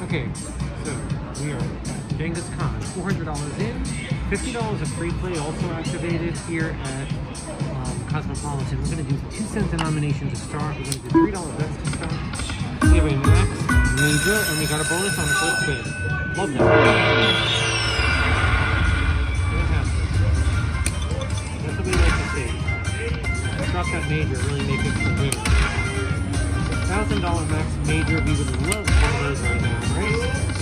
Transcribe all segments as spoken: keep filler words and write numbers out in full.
Okay, so we are at Genghis Khan, four hundred dollars in, fifty dollars of free play also activated here at um, Cosmopolitan. We're going to do two cent denominations to start. We're going to do three dollar bets to start. We have a max major, and we got a bonus on the first spin. Love that. Fantastic. That's what we like to see. Drop that major, really make it a winner. one thousand dollar max major, we would love one of those right now, right?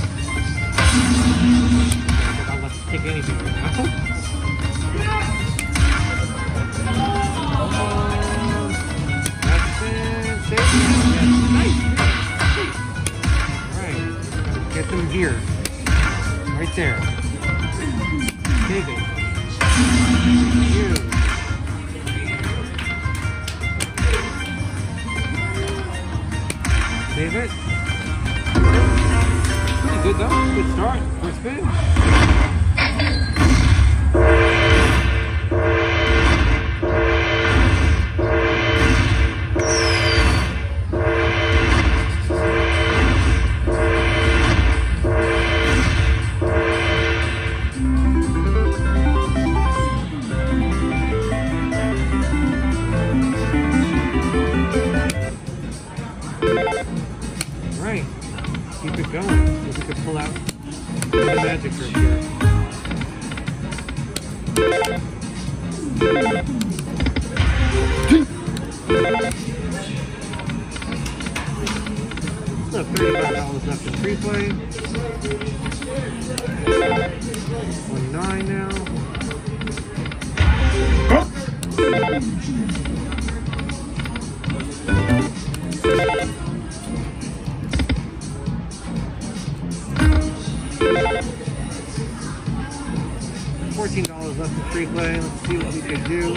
But I'll let you take anything right now. That's it. Save it. Nice. Alright. Get them here. Right there. Save it. You. Save it. Pretty good though. Good start. First spin. Right, keep it going. See if we can pull out the magic trick here. Still thirty-five dollars left in free play. one nine now. fourteen dollars left in free play. Let's see what we can do.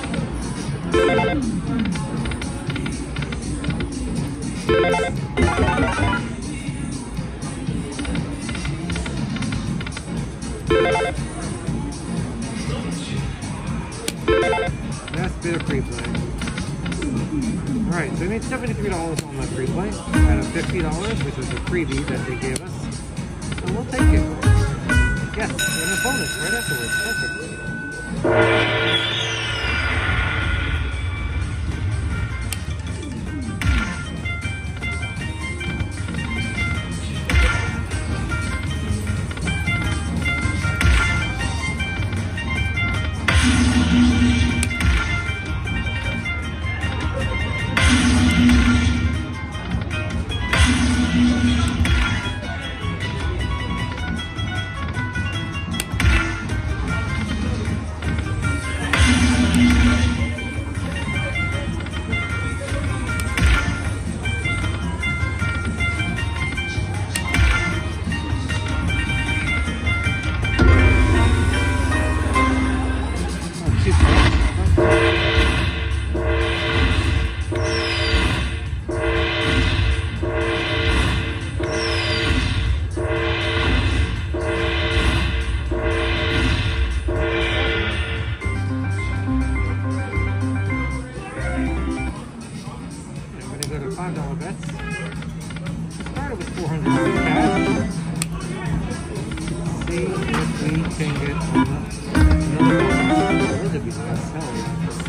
Last bit of free play. Alright, so we made seventy-three dollars on that free play out of fifty dollars, which was a freebie that they gave us. So we'll take it. Yes, and a bonus right afterwards. Perfect. five dollar bets. Started with four hundred dollars cash. See if we can get on another one. Those would be nice. Hell yeah.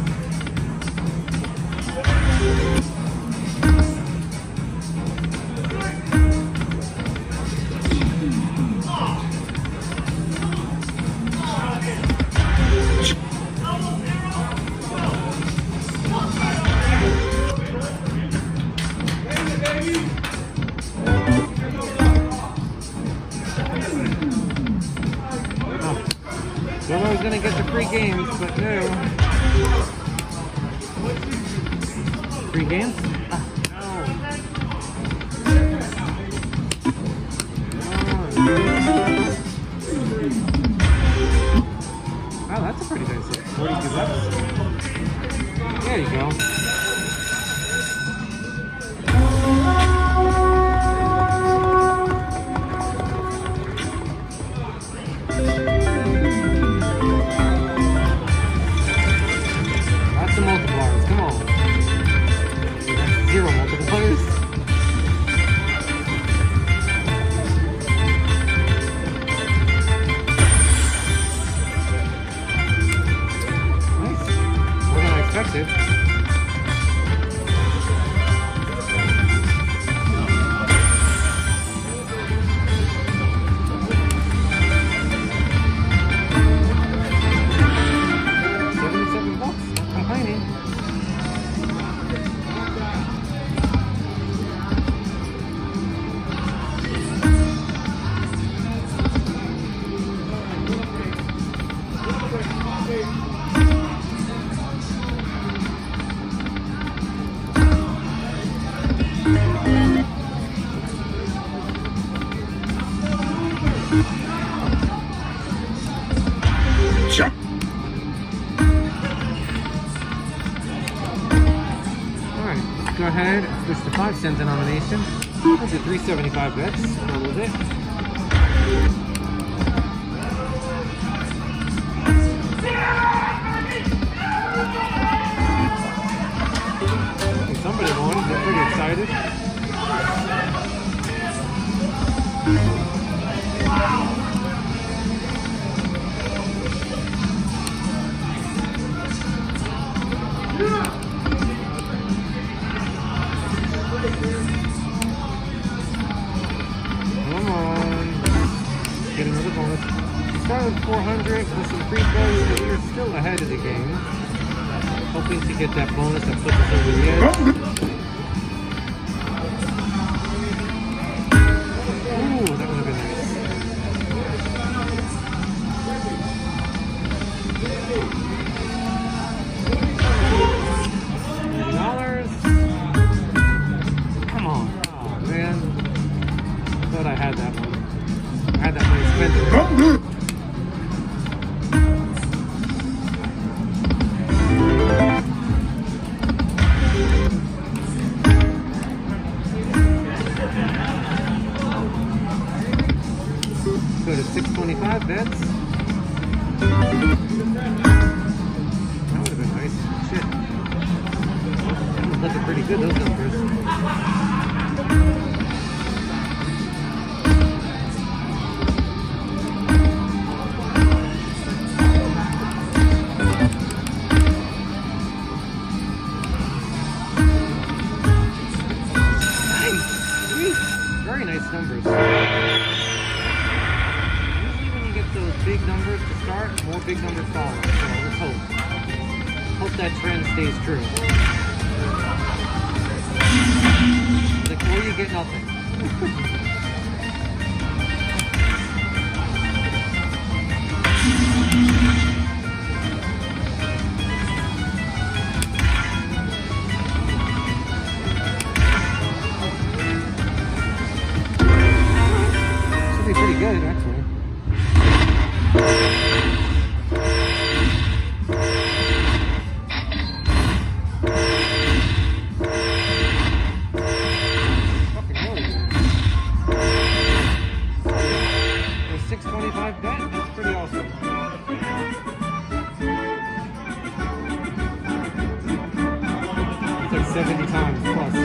Thought I was gonna get the free games, but no. Free games? Ah, no. Wow, that's a pretty nice hit. forty-two bucks. There you go. Multipliers, come on. That's zero multipliers. go ahead and switch to five cent denomination. That's a three seventy-five bets. Roll with it. Somebody won. They're pretty excited. Come on. Get another bonus. Start with four hundred with some free throws, but we're still ahead of the game. Hoping to get that bonus that puts us over the edge. Ooh, that would have been nice. thirty dollars. Come on. Oh, man. I thought I had that one. I had that money spent. Go to six twenty-five bets. That would have been nice. Shit. That was looking pretty good, those numbers. Nice. Very nice numbers. Big numbers to start, more big numbers follow. So let's hope. Hope that trend stays true. Like, or you get nothing. Should be pretty good, actually. six twenty-five bet, that's pretty awesome. It's like seventy times plus.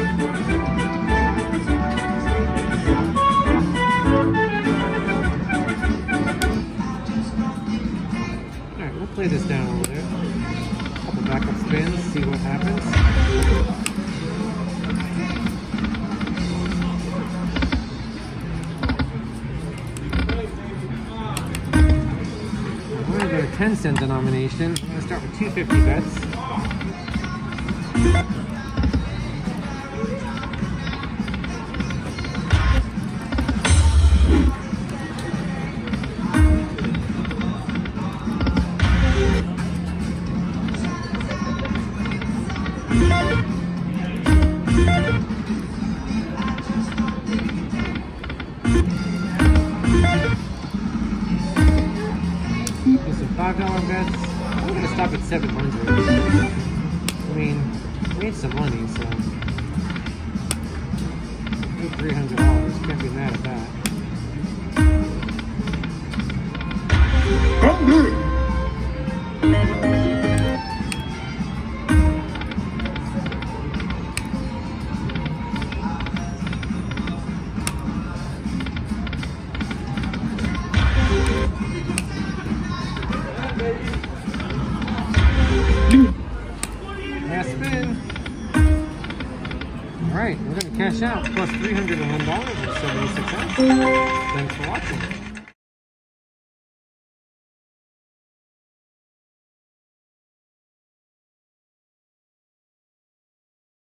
Alright, we'll play this down over there. A couple backup spins, see what happens. ten cent denomination. I'm going to start with two fifty bets. five dollar bets. I'm going to stop at seven hundred. I mean, we need some money, so three hundred dollars. Can't be mad at that. Last spin. Alright, we're going to cash out plus three hundred one dollars and seventy-six cents. Thanks for watching.